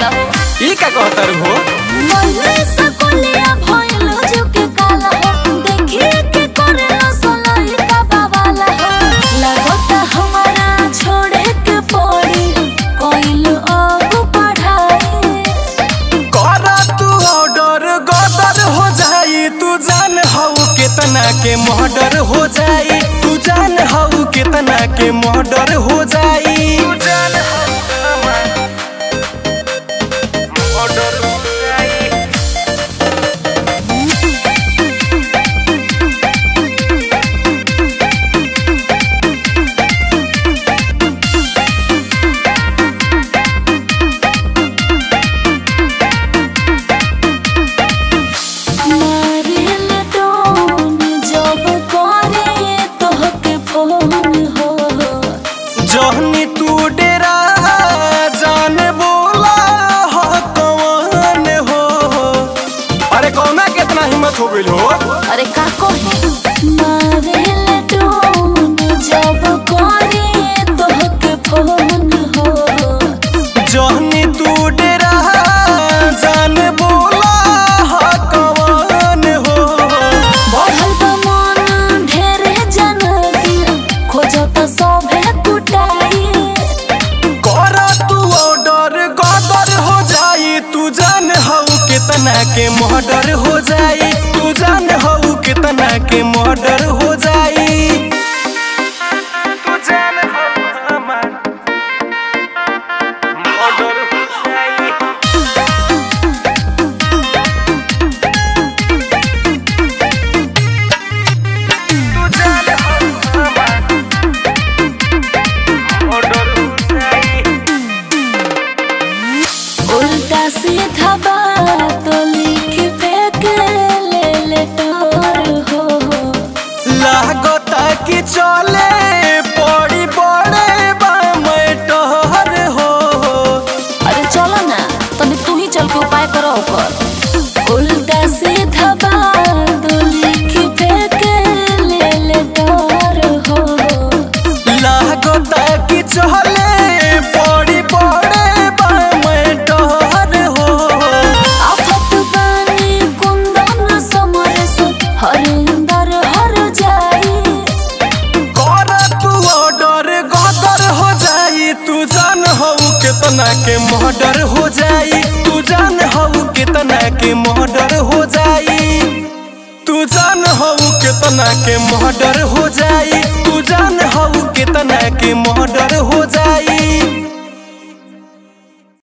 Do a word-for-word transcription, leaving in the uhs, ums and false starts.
जाला हो। ई का कहतर हो मल्ले सकोलिया भइल जो के काला हो देखिए के करेला सलाई का बावाला हो लगता हमारा छोड़े के पड़ी कोइल अब पढ़ाई करा तू ऑर्डर गदर हो जाई तू जान हऊ कितना के मर्डर हो जाई तू जान हऊ कितना के मर्डर हो जाई तू जान जहनी तू डेरा जान बोला हो कौन हो। अरे कौना कितना हिम्मत हो गइल हो। अरे का कहे मारे लटोन जब करे तोहके फोन हो जहनी तू डेरा जान बोला हो कौन हो। बढ़ल बा मन ढेरे जनती खोजत सभे कितना के मर्डर हो जाई तू जान हऊ कितना के मर्डर हो जाई तू जान हऊ हमार मर्डर हो जाई तू जान हऊ हमार मर्डर हो जाई उल्टा सीधा तो लिख फेंक ले ले टोर हो लागता कि चले बड़ी बड़े बामटोर हो। अरे चलो ना तनी तू ही चल के उपाय करो ऊपर उल्टा सीधा तो लिख फेंक ले ले टोर हो लागता कि चले बड़ी बड़े हरिंदर हर जाई कर तू ऑर्डर गदर हो जाई तू जान हऊ कितना के मर्डर हो जाई तू जान हऊ कितना के मर्डर हो जाई तू जान हऊ कितना के मर्डर हो जाई तू जान हऊ कितना के मर्डर हो जाई।